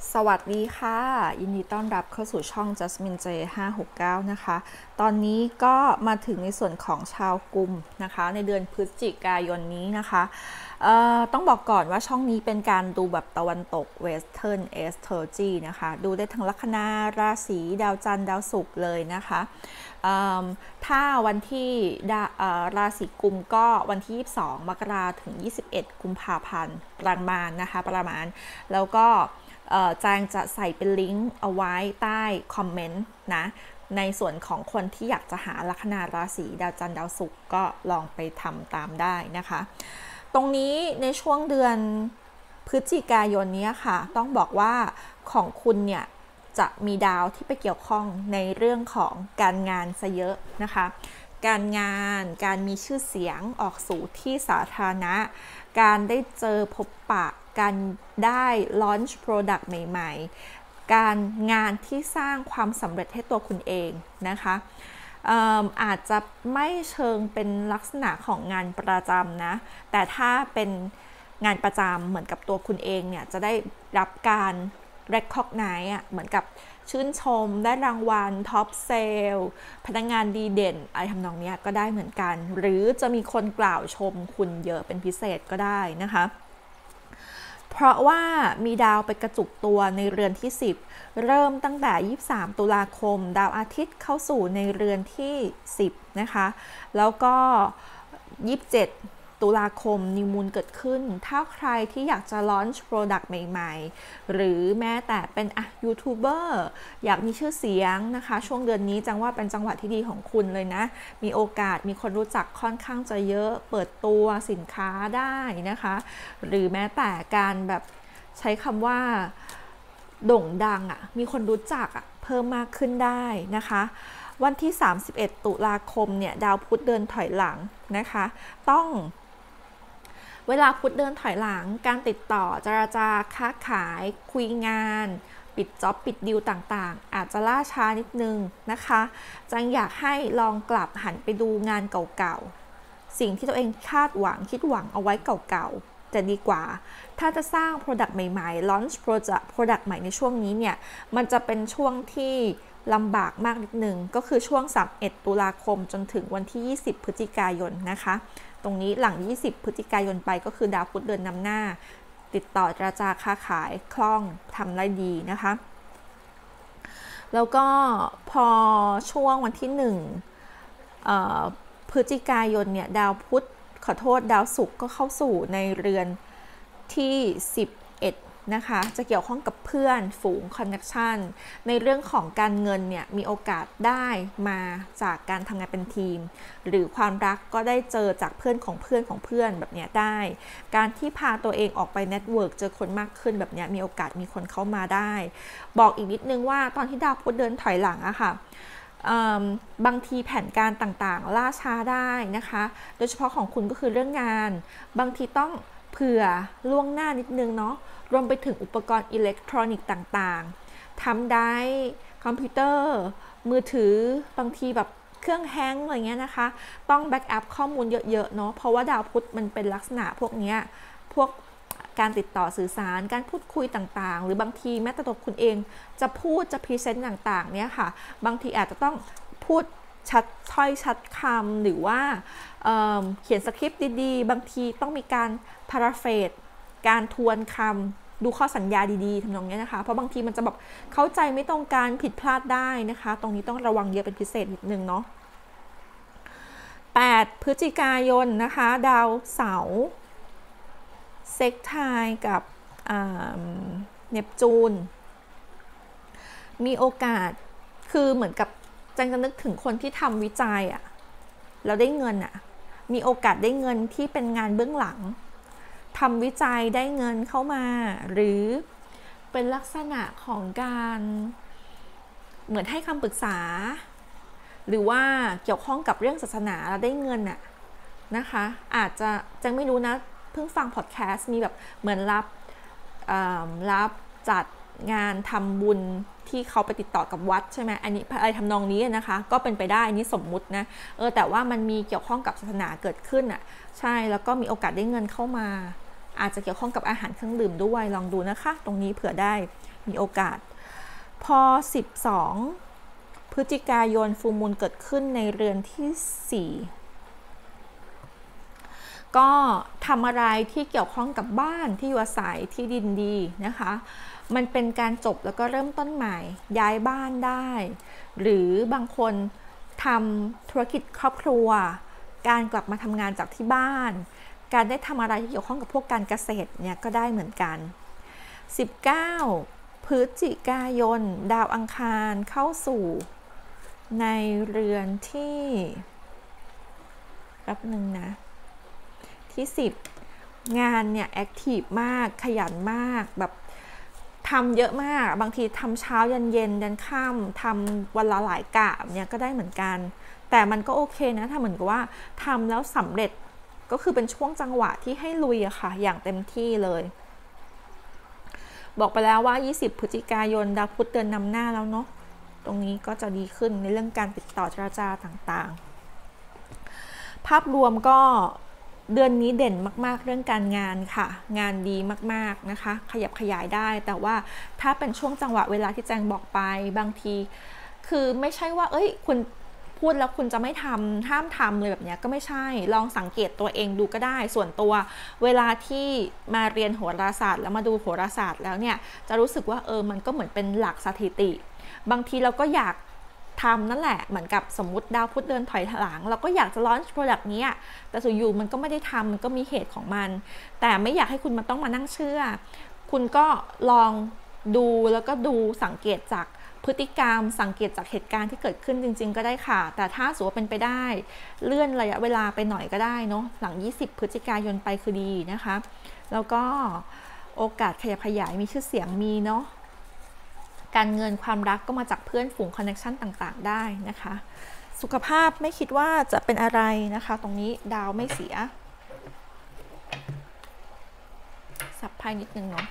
สวัสดีค่ะยินดีต้อนรับเข้าสู่ช่อง Jasmine J 569นะคะตอนนี้ก็มาถึงในส่วนของชาวกุมนะคะในเดือนพฤศจิกายนนี้นะคะต้องบอกก่อนว่าช่องนี้เป็นการดูแบบตะวันตก Western Astrology นะคะดูได้ทั้งลัคนาราศีดาวจันทร์ดาวศุกร์เลยนะคะถ้าวันที่ราศีกุมก็วันที่22มกราถึง21กุมภาพันธ์ประมาณนะคะแล้วก็แจงจะใส่เป็นลิงก์เอาไว้ใต้คอมเมนต์นะในส่วนของคนที่อยากจะหาลัคนาราศีดาวจันทร์ดาวศุกร์ก็ลองไปทำตามได้นะคะตรงนี้ในช่วงเดือนพฤศจิกายนนี้ค่ะต้องบอกว่าของคุณเนี่ยจะมีดาวที่ไปเกี่ยวข้องในเรื่องของการงานซะเยอะนะคะการงานการมีชื่อเสียงออกสู่ที่สาธารณะการได้เจอพบปะการได้ launch product ใหม่ๆการงานที่สร้างความสำเร็จให้ตัวคุณเองนะคะอาจจะไม่เชิงเป็นลักษณะของงานประจำนะแต่ถ้าเป็นงานประจำเหมือนกับตัวคุณเองเนี่ยจะได้รับการ recognize เหมือนกับชื่นชมได้รางวัลท็อปเซลพนักงานดีเด่นอะไรทำนองนี้ก็ได้เหมือนกันหรือจะมีคนกล่าวชมคุณเยอะเป็นพิเศษก็ได้นะคะเพราะว่ามีดาวไปกระจุกตัวในเรือนที่10เริ่มตั้งแต่23ตุลาคมดาวอาทิตย์เข้าสู่ในเรือนที่10นะคะแล้วก็27ตุลาคมนิวมูนเกิดขึ้นถ้าใครที่อยากจะลอนช์โปรดักต์ใหม่ๆหรือแม้แต่เป็นยูทูบเบอร์อยากมีชื่อเสียงนะคะช่วงเดือนนี้จังว่าเป็นจังหวะที่ดีของคุณเลยนะมีโอกาสมีคนรู้จักค่อนข้างจะเยอะเปิดตัวสินค้าได้นะคะหรือแม้แต่การแบบใช้คำว่าโด่งดังมีคนรู้จักเพิ่มมากขึ้นได้นะคะวันที่31ตุลาคมเนี่ยดาวพุธเดินถอยหลังนะคะต้องเวลาพุธเดินถอยหลังการติดต่อเจรจาค้าขายคุยงานปิดจ็อบปิดดีลต่างๆอาจจะล่าช้านิดนึงนะคะจังอยากให้ลองกลับหันไปดูงานเก่าๆสิ่งที่ตัวเองคาดหวังคิดหวังเอาไว้เก่าๆจะดีกว่าถ้าจะสร้าง Product ใหม่ๆ Launch Product ใหม่ในช่วงนี้เนี่ยมันจะเป็นช่วงที่ลำบากมากนิดนึงก็คือช่วง31ตุลาคมจนถึงวันที่20พฤศจิกายนนะคะตรงนี้หลัง20พฤศจิกายนไปก็คือดาวพุธเดินนำหน้าติดต่อเจรจาค้าขายคล่องทำได้ดีนะคะแล้วก็พอช่วงวันที่1พฤศจิกายนเนี่ยดาวพุธดาวศุกร์ก็เข้าสู่ในเรือนที่11นะคะจะเกี่ยวข้องกับเพื่อนฝูงคอนเนคชันในเรื่องของการเงินเนี่ยมีโอกาสได้มาจากการทำงานเป็นทีมหรือความรักก็ได้เจอจากเพื่อนของเพื่อนของเพื่อนแบบนี้ได้การที่พาตัวเองออกไปเน็ตเวิร์กเจอคนมากขึ้นแบบนี้มีโอกาสมีคนเข้ามาได้บอกอีกนิดนึงว่าตอนที่ดาวพุธเดินถอยหลังอะค่ะบางทีแผนการต่างๆล่าช้าได้นะคะโดยเฉพาะของคุณก็คือเรื่องงานบางทีต้องเผื่อล่วงหน้านิดนึงเนาะรวมไปถึงอุปกรณ์อิเล็กทรอนิกส์ต่างๆทำได้คอมพิวเตอร์มือถือบางทีแบบเครื่องแฮงก์อะไรเงี้ยนะคะต้องแบ็กอัพข้อมูลเยอะๆเนาะเพราะว่าดาวพุธมันเป็นลักษณะพวกนี้พวกการติดต่อสื่อสารการพูดคุยต่างๆหรือบางทีแม้แต่ตัวคุณเองจะพูดจะพรีเซนต์ต่างๆเนี่ยค่ะบางทีอาจจะต้องพูดชัดถ้อยชัดคำหรือว่าเขียนสคริปต์ดีๆบางทีต้องมีการพาราเฟรซการทวนคำดูข้อสัญญาดีๆทำนองนี้นะคะเพราะบางทีมันจะแบบเข้าใจไม่ตรงกันผิดพลาดได้นะคะตรงนี้ต้องระวังเยอะเป็นพิเศษนิดนึงเนาะ8พฤศจิกายนนะคะดาวเสาร์เซ็กไทน์กับเนปจูนมีโอกาสคือเหมือนกับจังจะนึกถึงคนที่ทำวิจัยแล้วได้เงินมีโอกาสได้เงินที่เป็นงานเบื้องหลังทำวิจัยได้เงินเข้ามาหรือเป็นลักษณะของการเหมือนให้คำปรึกษาหรือว่าเกี่ยวข้องกับเรื่องศาสนาแล้วได้เงินนะคะอาจจะจังไม่รู้นะเพิ่งฟังพอดแคสต์มีแบบเหมือนรับจัดงานทำบุญที่เขาไปติดต่อกับวัดใช่ไหมอันนี้อะไรทำนองนี้นะคะก็เป็นไปได้อันนี้สมมุตินะแต่ว่ามันมีเกี่ยวข้องกับศาสนาเกิดขึ้นใช่แล้วก็มีโอกาสได้เงินเข้ามาอาจจะเกี่ยวข้องกับอาหารเครื่องดื่มด้วยลองดูนะคะตรงนี้เผื่อได้มีโอกาสพอ12พฤศจิกายนฟูลมูนเกิดขึ้นในเรือนที่4ก็ทำอะไรที่เกี่ยวข้องกับบ้านที่อยู่อาศัยที่ดินดีนะคะมันเป็นการจบแล้วก็เริ่มต้นใหม่ย้ายบ้านได้หรือบางคนทำธุรกิจครอบครัวการกลับมาทำงานจากที่บ้านการได้ทำอะไรที่เกี่ยวข้องกับพวกการเกษตรเนี่ยก็ได้เหมือนกัน19พฤศจิกายนดาวอังคารเข้าสู่ในเรือนที่แป๊บนึงนะที่10งานเนี่ยแอคทีฟมากขยันมากแบบทำเยอะมากบางทีทำเช้ายันเย็นยันค่ำทำวันละหลายกะเนี่ยก็ได้เหมือนกันแต่มันก็โอเคนะถ้าเหมือนกับว่าทำแล้วสำเร็จก็คือเป็นช่วงจังหวะที่ให้ลุยอะค่ะอย่างเต็มที่เลยบอกไปแล้วว่า20พฤศจิกายนดาวพุธเดินนำหน้าแล้วเนาะตรงนี้ก็จะดีขึ้นในเรื่องการติดต่อเจรจาต่างๆภาพรวมก็เดือนนี้เด่นมากๆเรื่องการงานค่ะงานดีมากๆนะคะขยับขยายได้แต่ว่าถ้าเป็นช่วงจังหวะเวลาที่แจงบอกไปบางทีคือไม่ใช่ว่าคุณพูดแล้วคุณจะไม่ทำห้ามทำเลยแบบนี้ก็ไม่ใช่ลองสังเกตตัวเองดูก็ได้ส่วนตัวเวลาที่มาเรียนโหราศาสตร์แล้วมาดูโหราศาสตร์แล้วเนี่ยจะรู้สึกว่ามันก็เหมือนเป็นหลักสถิติบางทีเราก็อยากทำนั่นแหละเหมือนกับสมมุติดาวพุธเดินถอยหลังเราก็อยากจะลอนช์โปรดักต์นี้แต่สุดอยู่มันก็ไม่ได้ทำมันก็มีเหตุของมันแต่ไม่อยากให้คุณมาต้องมานั่งเชื่อคุณก็ลองดูแล้วก็ดูสังเกตจากพฤติกรรมสังเกตจากเหตุการณ์ที่เกิดขึ้นจริงๆก็ได้ค่ะแต่ถ้าสมมติว่าเป็นไปได้เลื่อนระยะเวลาไปหน่อยก็ได้เนาะหลัง20พฤศจิกายนไปคือดีนะคะแล้วก็โอกาสขยับขยายมีชื่อเสียงมีเนาะการเงินความรักก็มาจากเพื่อนฝูงคอนเนคชั่นต่างๆได้นะคะสุขภาพไม่คิดว่าจะเป็นอะไรนะคะตรงนี้ดาวไม่เสียสับไพ่นิดนึงเนาะ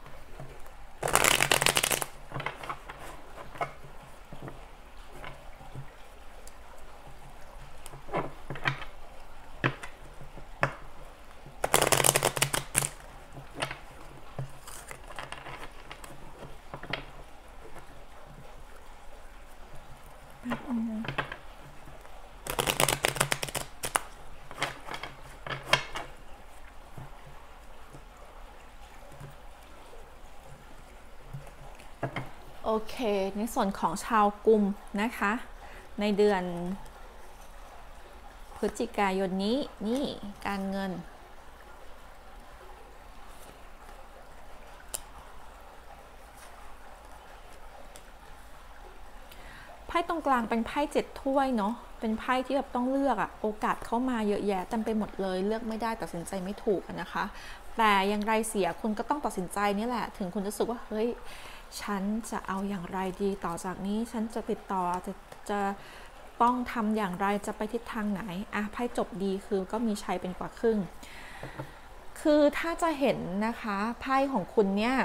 โอเคในส่วนของชาวกุมนะคะในเดือนพฤศจิกายนนี้นี่การเงินไพ่ตรงกลางเป็นไพ่7ถ้วยเนาะเป็นไพ่ที่แบบต้องเลือกโอกาสเข้ามาเยอะแยะเต็มไปหมดเลยเลือกไม่ได้ตัดสินใจไม่ถูกนะคะแต่อย่างไรเสียคุณก็ต้องตัดสินใจนี่แหละถึงคุณจะรู้สึกว่าเฮ้ยฉันจะเอาอย่างไรดีต่อจากนี้ฉันจะติดต่อจะต้องทำอย่างไรจะไปทิศทางไหนไพ่จบดีคือก็มีชัยเป็นกว่าครึ่งคือถ้าจะเห็นนะคะไพ่ของคุณเนี่ย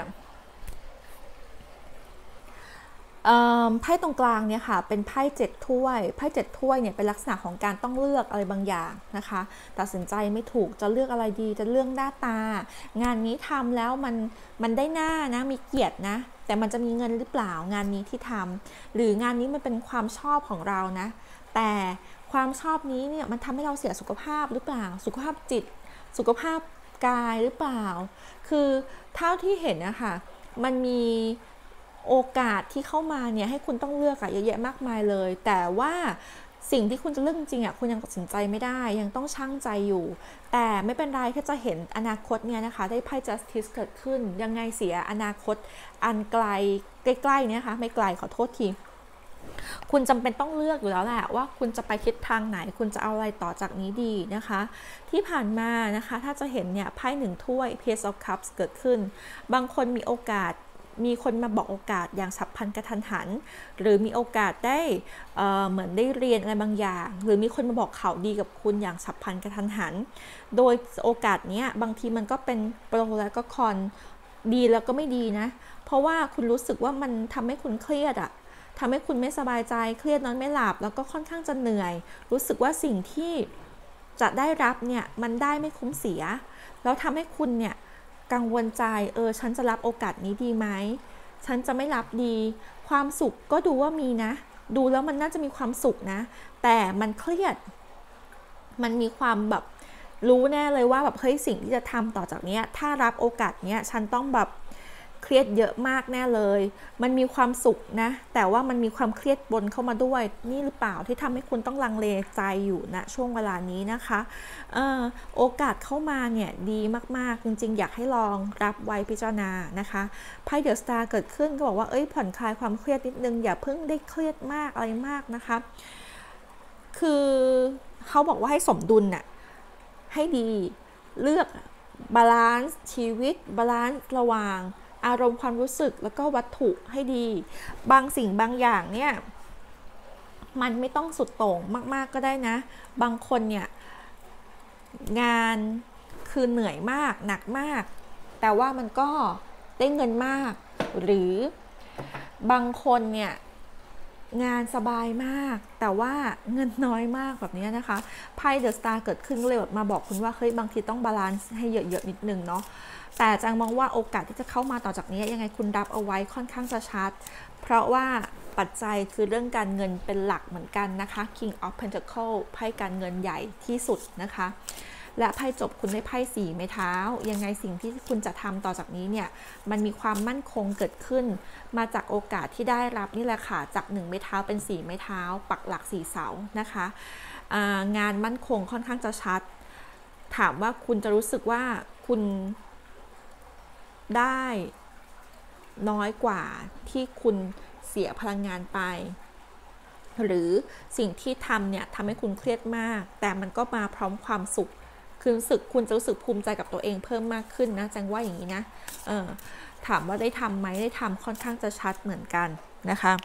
ไพ่ตรงกลางเนี่ยค่ะเป็นไพ่7ถ้วยไพ่7ถ้วยเนี่ยเป็นลักษณะของการต้องเลือกอะไรบางอย่างนะคะตัดสินใจไม่ถูกจะเลือกอะไรดีจะเลือกหน้าตางานนี้ทำแล้วมันได้หน้านะมีเกียรตินะแต่มันจะมีเงินหรือเปล่างานนี้ที่ทำหรืองานนี้มันเป็นความชอบของเรานะแต่ความชอบนี้เนี่ยมันทำให้เราเสียสุขภาพหรือเปล่าสุขภาพจิตสุขภาพกายหรือเปล่าคือเท่าที่เห็นนะคะมันมีโอกาสที่เข้ามาเนี่ยให้คุณต้องเลือกเยอะแยะมากมายเลยแต่ว่าสิ่งที่คุณจะเลือกจริงคุณยังตัดสินใจไม่ได้ยังต้องชั่งใจอยู่แต่ไม่เป็นไรแค่จะเห็นอนาคตเนี่ยนะคะได้ไพ่ justice เกิดขึ้นยังไงเสียอนาคตอันไกลใกล้ๆเนี่ยค่ะไม่ไกลขอโทษทีคุณจำเป็นต้องเลือกอยู่แล้วแหละว่าคุณจะไปทิศทางไหนคุณจะเอาอะไรต่อจากนี้ดีนะคะที่ผ่านมานะคะถ้าจะเห็นเนี่ยไพ่1ถ้วย Page of Cups เกิดขึ้นบางคนมีโอกาสมีคนมาบอกโอกาสอย่างฉับพลันกระทันหันหรือมีโอกาสได้เหมือนได้เรียนอะไรบางอย่างหรือมีคนมาบอกข่าวดีกับคุณอย่างฉับพลันกระทันหันโดยโอกาสนี้บางทีมันก็เป็นโปรแล้วก็คอนดีแล้วก็ไม่ดีนะเพราะว่าคุณรู้สึกว่ามันทำให้คุณเครียดทำให้คุณไม่สบายใจเครียดนอนไม่หลับแล้วก็ค่อนข้างจะเหนื่อยรู้สึกว่าสิ่งที่จะได้รับเนี่ยมันได้ไม่คุ้มเสียแล้วทำให้คุณเนี่ยกังวลใจฉันจะรับโอกาสนี้ดีไหมฉันจะไม่รับดีความสุขก็ดูว่ามีนะดูแล้วมันน่าจะมีความสุขนะแต่มันเครียดมันมีความแบบรู้แน่เลยว่าแบบเฮ้ยสิ่งที่จะทำต่อจากนี้ถ้ารับโอกาสนี้ฉันต้องแบบเครียดเยอะมากแน่เลยมันมีความสุขนะแต่ว่ามันมีความเครียดบนเข้ามาด้วยนี่หรือเปล่าที่ทำให้คุณต้องลังเลใจอยู่ณช่วงเวลานี้นะคะโอกาสเข้ามาเนี่ยดีมากๆจริงๆอยากให้ลองรับไว้พิจารณานะคะไพ่เดอะสตาร์เกิดขึ้นก็บอกว่าผ่อนคลายความเครียดนิดนึงอย่าเพิ่งได้เครียดมากอะไรมากนะคะคือเขาบอกว่าให้สมดุลน่ะให้ดีเลือกบาลานซ์ชีวิตบาลานซ์ระหว่างอารมณ์ความรู้สึกแล้วก็วัตถุให้ดีบางสิ่งบางอย่างเนี่ยมันไม่ต้องสุดโต่งมากๆก็ได้นะบางคนเนี่ยงานคือเหนื่อยมากหนักมากแต่ว่ามันก็ได้เงินมากหรือบางคนเนี่ยงานสบายมากแต่ว่าเงินน้อยมากแบบนี้นะคะไพ่เดอะสตาร์เกิดขึ้นเลยแบบมาบอกคุณว่าเฮ้ยบางทีต้องบาลานซ์ให้เยอะๆนิดนึงเนาะแต่จังมองว่าโอกาสที่จะเข้ามาต่อจากนี้ยังไงคุณรับเอาไว้ค่อนข้างจะชัดเพราะว่าปัจจัยคือเรื่องการเงินเป็นหลักเหมือนกันนะคะ King of Pentacle ไพ่การเงินใหญ่ที่สุดนะคะและไพ่จบคุณได้ไพ่สี่ไม้เท้ายังไงสิ่งที่คุณจะทำต่อจากนี้เนี่ยมันมีความมั่นคงเกิดขึ้นมาจากโอกาสที่ได้รับนี่แหละค่ะจาก1ไม้เท้าเป็น4ไม้เท้าปักหลัก4เสานะคะงานมั่นคงค่อนข้างจะชัดถามว่าคุณจะรู้สึกว่าคุณได้น้อยกว่าที่คุณเสียพลังงานไปหรือสิ่งที่ทำเนี่ยทำให้คุณเครียดมากแต่มันก็มาพร้อมความสุขคือรู้สึกคุณจะรู้สึกภูมิใจกับตัวเองเพิ่มมากขึ้นนะจังว่าอย่างนี้นะถามว่าได้ทำไหมได้ทำค่อนข้างจะชัดเหมือนกันนะคะ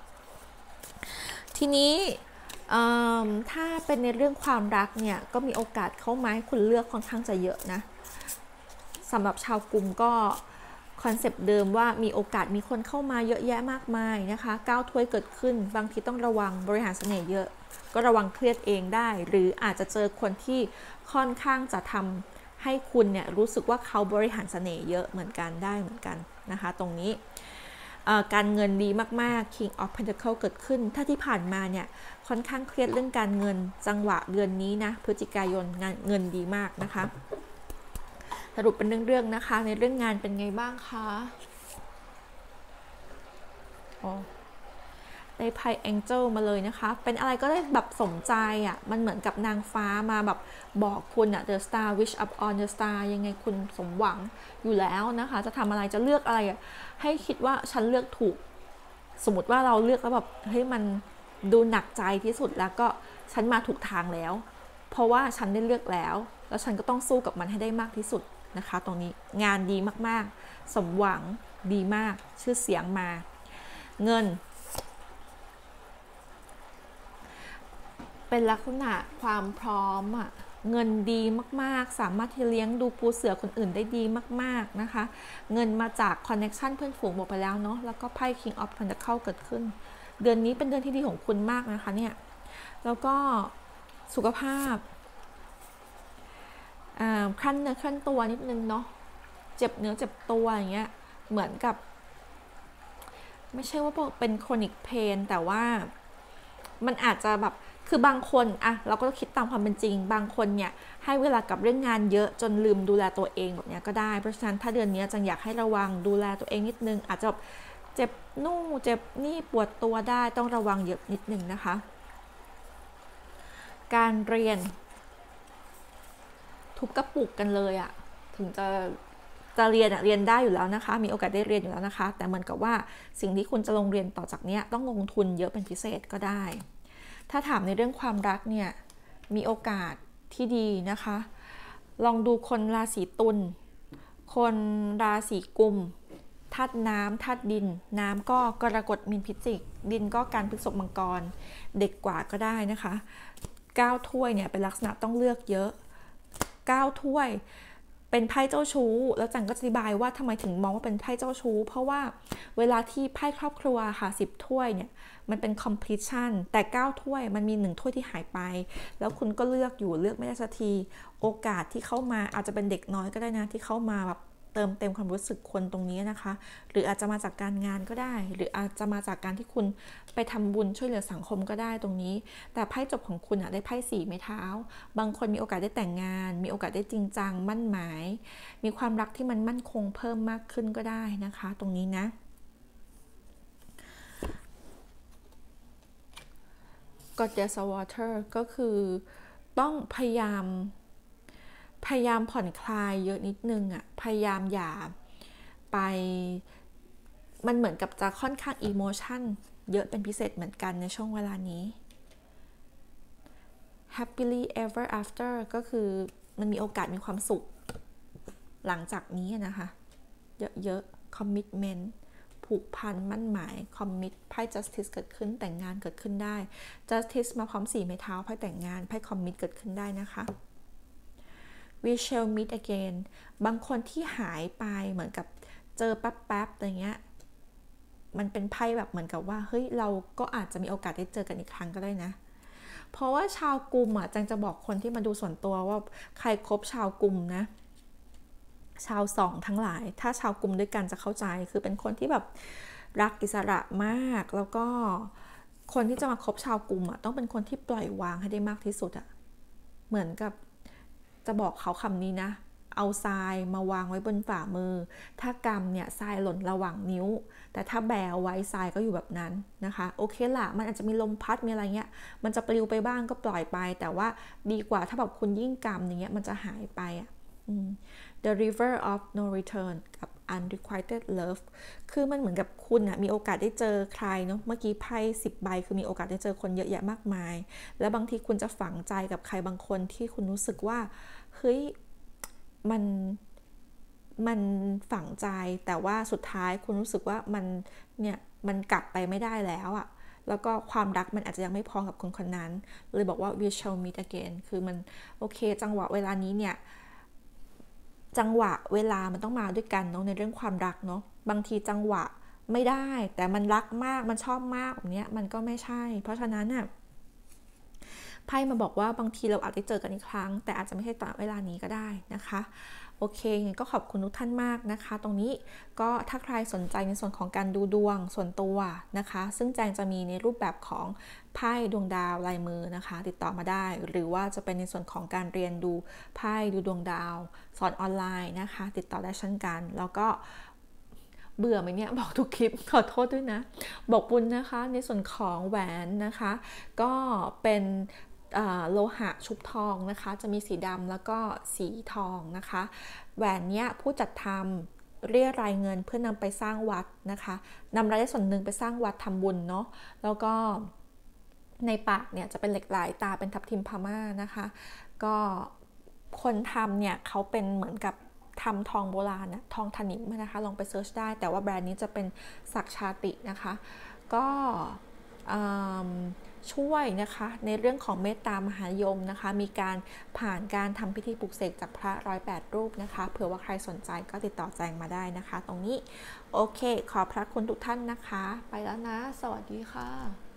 ทีนี้ถ้าเป็นในเรื่องความรักเนี่ยก็มีโอกาสเข้ามาให้คุณเลือกค่อนข้างจะเยอะนะสำหรับชาวกลุ่มก็คอนเซปต์เดิมว่ามีโอกาสมีคนเข้ามาเยอะแยะมากมายนะคะ9ถ้วยเกิดขึ้นบางทีต้องระวังบริหารเสน่ห์เยอะก็ระวังเครียดเองได้หรืออาจจะเจอคนที่ค่อนข้างจะทำให้คุณเนี่ยรู้สึกว่าเขาบริหารเสน่ห์เยอะเหมือนกันได้เหมือนกันนะคะตรงนี้การเงินดีมากๆ King of Pentacle เกิดขึ้นถ้าที่ผ่านมาเนี่ยค่อนข้างเครียดเรื่องการเงินจังหวะเดือนนี้นะพฤศจิกายนเงินดีมากนะคะสรุปเป็นเรื่องๆนะคะในเรื่องงานเป็นไงบ้างคะได้ไพ่ Angel มาเลยนะคะเป็นอะไรก็ได้แบบสมใจอ่ะมันเหมือนกับนางฟ้ามาแบบบอกคุณอ่ะ The Star Wish Upon the Star ยังไงคุณสมหวังอยู่แล้วนะคะจะทำอะไรจะเลือกอะไรอ่ะให้คิดว่าฉันเลือกถูกสมมติว่าเราเลือกแล้วแบบเฮ้ยมันดูหนักใจที่สุดแล้วก็ฉันมาถูกทางแล้วเพราะว่าฉันได้เลือกแล้วฉันก็ต้องสู้กับมันให้ได้มากที่สุดนะคะตรงนี้งานดีมากๆสมหวังดีมากชื่อเสียงมาเงินเป็นลักษณะความพร้อมอะเงินดีมากๆสามารถที่เลี้ยงดูปูเสือคนอื่นได้ดีมากๆนะคะเงินมาจากคอนเนคชั่นเพื่อนฝูงบอกไปแล้วเนาะแล้วก็ไพ่ King of Pentacle เกิดขึ้นเดือนนี้เป็นเดือนที่ดีของคุณมากนะคะเนี่ยแล้วก็สุขภาพครั่นเนื้อครั่นตัวนิดนึงเนาะเจ็บเนื้อเจ็บตัวอย่างเงี้ยเหมือนกับไม่ใช่ว่าเป็นโครนิกเพนแต่ว่ามันอาจจะแบบคือบางคนอะเราก็คิดตามความเป็นจริงบางคนเนี่ยให้เวลากับเรื่องงานเยอะจนลืมดูแลตัวเองแบบนี้ก็ได้เพราะฉะนั้นถ้าเดือนนี้จังอยากให้ระวังดูแลตัวเองนิดนึงอาจจะเจ็บนู่นเจ็บนี่ปวดตัวได้ต้องระวังเยอะนิดนึงนะคะการเรียนทุบกระปุกกันเลยอะถึงจะเรียนเรียนได้อยู่แล้วนะคะมีโอกาสได้เรียนอยู่แล้วนะคะแต่เหมือนกับว่าสิ่งที่คุณจะลงเรียนต่อจากนี้ต้องลงทุนเยอะเป็นพิเศษก็ได้ถ้าถามในเรื่องความรักเนี่ยมีโอกาสที่ดีนะคะลองดูคนราศีตุลคนราศีกุมธาตุน้ำธาตุดินน้ำก็กรกฎมีนพิจิกดินก็การพฤษภมังกรเด็กกว่าก็ได้นะคะ9ถ้วยเนี่ยเป็นลักษณะต้องเลือกเยอะ9ถ้วยเป็นไพ่เจ้าชู้แล้วจังก็อธิบายว่าทำไมถึงมองว่าเป็นไพ่เจ้าชู้เพราะว่าเวลาที่ไพ่ครอบครัวค่ะ10ถ้วยเนี่ยมันเป็น completion แต่9ถ้วยมันมี1ถ้วยที่หายไปแล้วคุณก็เลือกอยู่เลือกไม่ได้สักทีโอกาสที่เข้ามาอาจจะเป็นเด็กน้อยก็ได้นะที่เข้ามาแบบเติมเต็มความรู้สึกคนตรงนี้นะคะหรืออาจจะมาจากการงานก็ได้หรืออาจจะมาจากการที่คุณไปทำบุญช่วยเหลือสังคมก็ได้ตรงนี้แต่ไพ่จบของคุณได้ไพ่4 ไม้เท้าบางคนมีโอกาสได้แต่งงานมีโอกาสได้จริงจังมั่นหมายมีความรักที่มันมั่นคงเพิ่มมากขึ้นก็ได้นะคะตรงนี้นะGoddess of Water ก็คือต้องพยายามผ่อนคลายเยอะนิดนึงพยายามอย่าไปมันเหมือนกับจะค่อนข้างอิโมชันเยอะเป็นพิเศษเหมือนกันในช่วงเวลานี้ Happily ever after ก็คือมันมีโอกาสมีความสุขหลังจากนี้นะคะเยอะๆ commitment ผูกพันมั่นหมาย commit ไพ่ justice เกิดขึ้นแต่งงานเกิดขึ้นได้ justice มาพร้อม4 ไม้เท้าไพ่แต่งงานไพ่ commit เกิดขึ้นได้นะคะ we shall meet again บางคนที่หายไปเหมือนกับเจอแป๊บๆอะไรเงี้ยมันเป็นไพ่แบบเหมือนกับว่าเฮ้ยเราก็อาจจะมีโอกาสได้เจอกันอีกครั้งก็ได้นะเพราะว่าชาวกลุ่มจังจะบอกคนที่มาดูส่วนตัวว่าใครคบชาวกลุ่มนะชาวสองทั้งหลายถ้าชาวกลุ่มด้วยกันจะเข้าใจคือเป็นคนที่แบบรักอิสระมากแล้วก็คนที่จะมาคบชาวกลุ่มต้องเป็นคนที่ปล่อยวางให้ได้มากที่สุดเหมือนกับจะบอกเขาคำนี้นะเอาทรายมาวางไว้บนฝ่ามือถ้ากำเนี่ยทรายหล่นระหว่างนิ้วแต่ถ้าแบเอาไว้ทรายก็อยู่แบบนั้นนะคะโอเคล่ะมันอาจจะมีลมพัดมีอะไรเงี้ยมันจะปลิวไปบ้างก็ปล่อยไปแต่ว่าดีกว่าถ้าแบบคุณยิ่งกำอย่างเงี้ยมันจะหายไปThe River of No Return กับ Unrequited Love คือมันเหมือนกับคุณมีโอกาสได้เจอใครเนาะเมื่อกี้ไพ่10 ใบคือมีโอกาสได้เจอคนเยอะแยะมากมายแล้วบางทีคุณจะฝังใจกับใครบางคนที่คุณรู้สึกว่าเฮ้ยมันฝังใจแต่ว่าสุดท้ายคุณรู้สึกว่ามันกลับไปไม่ได้แล้วแล้วก็ความรักมันอาจจะยังไม่พอกับคนคนนั้นเลยบอกว่า we shall meet again คือมันโอเคจังหวะเวลานี้เนี่ยจังหวะเวลามันต้องมาด้วยกันเนาะในเรื่องความรักเนาะบางทีจังหวะไม่ได้แต่มันรักมากมันชอบมากแบบนี้มันก็ไม่ใช่เพราะฉะนั้นไพ่มาบอกว่าบางทีเราอาจจะเจอกันอีกครั้งแต่อาจจะไม่ใช่ตอนเวลานี้ก็ได้นะคะโอเคงั้นก็ขอบคุณทุกท่านมากนะคะตรงนี้ก็ถ้าใครสนใจในส่วนของการดูดวงส่วนตัวนะคะซึ่งแจงจะมีในรูปแบบของไพ่ดวงดาวลายมือนะคะติดต่อมาได้หรือว่าจะเป็นในส่วนของการเรียนดูไพ่ดูดวงดาวสอนออนไลน์นะคะติดต่อได้เช่นกันแล้วก็เบื่อไหมเนี่ยบอกทุกคลิปขอโทษด้วยนะบอกบุญนะคะในส่วนของแหวนนะคะก็เป็นโลหะชุบทองนะคะจะมีสีดำแล้วก็สีทองนะคะแหวนเนี้ยผู้จัดทำเรียรายเงินเพื่อนำไปสร้างวัดนะคะนำรายได้ส่วนหนึ่งไปสร้างวัดทำบุญเนาะแล้วก็ในปากเนี่ยจะเป็นเหล็กไหลตาเป็นทับทิมพม่านะคะก็คนทำเนี่ยเขาเป็นเหมือนกับทำทองโบราณนะทองถนิมนะคะลองไปเซิร์ชได้แต่ว่าแบรนด์นี้จะเป็นศักชาตินะคะก็ช่วยนะคะในเรื่องของเมตตามหานิยมนะคะมีการผ่านการทำพิธีปลุกเสกจากพระ108 รูปนะคะเผื่อว่าใครสนใจก็ติดต่อแจงมาได้นะคะตรงนี้โอเคขอบพระคุณทุกท่านนะคะไปแล้วนะสวัสดีค่ะ